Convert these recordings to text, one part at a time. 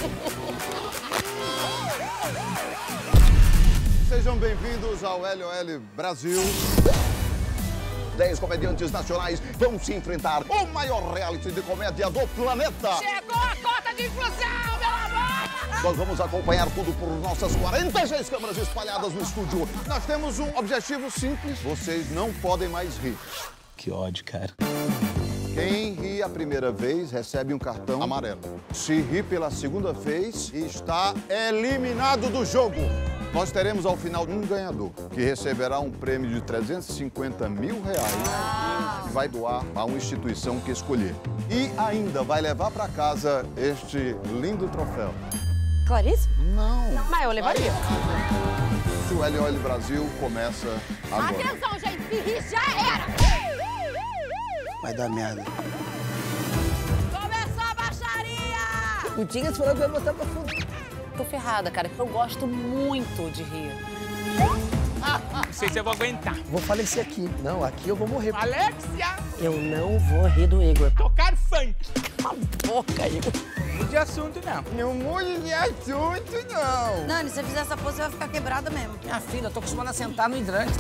Sejam bem-vindos ao LOL Brasil. 10 comediantes nacionais vão se enfrentar o maior reality de comédia do planeta. Chegou a cota de inclusão, meu amor! Nós vamos acompanhar tudo por nossas 46 câmeras espalhadas no estúdio. Nós temos um objetivo simples. Vocês não podem mais rir. Que ódio, cara. Quem ri a primeira vez recebe um cartão amarelo. Se ri pela segunda vez, está eliminado do jogo. Nós teremos ao final um ganhador, que receberá um prêmio de R$350 mil, que vai doar a uma instituição que escolher. E ainda vai levar para casa este lindo troféu. Clarice? Não. Mas eu levaria. O LOL Brasil começa agora. Atenção, gente, se rir já era! Vai dar merda. Começou a baixaria! O Tingas falou que vai botar pra fundo. Tô ferrada, cara. Eu gosto muito de rir. Não sei se eu vou aguentar. Vou falecer aqui. Não, aqui eu vou morrer. Alexia! Eu não vou rir do Igor. Tocar funk. Porca, Igor. Não de assunto, não. Não mude de assunto, não. Nani, se você fizer essa pose, você vai ficar quebrada mesmo. Minha filha, eu tô acostumada a sentar no hidrante.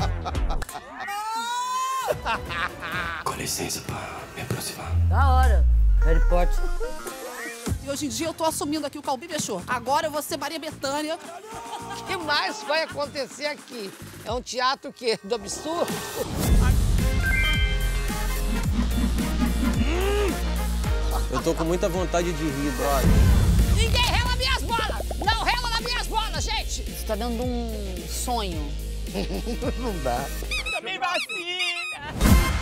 Com licença pra me aproximar. Da hora. Harry Potter. E hoje em dia eu tô assumindo aqui o Calbi Fechou. Agora eu vou ser Maria Bethânia. O que mais vai acontecer aqui? É um teatro o quê? Do absurdo? Eu tô com muita vontade de rir, brother. Ninguém rela minhas bolas! Não rela nas minhas bolas, gente! Você tá dando um sonho. Não dá. Tomei vacina.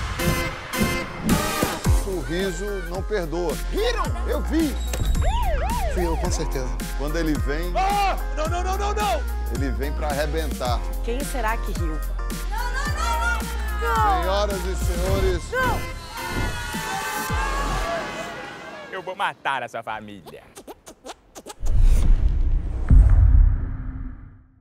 O riso não perdoa. Viram? Eu vi. Fui eu, com certeza. Quando ele vem, Ah! Não, não, não, não, não! ele vem para arrebentar. Quem será que riu? Senhoras e senhores, Eu vou matar a sua família.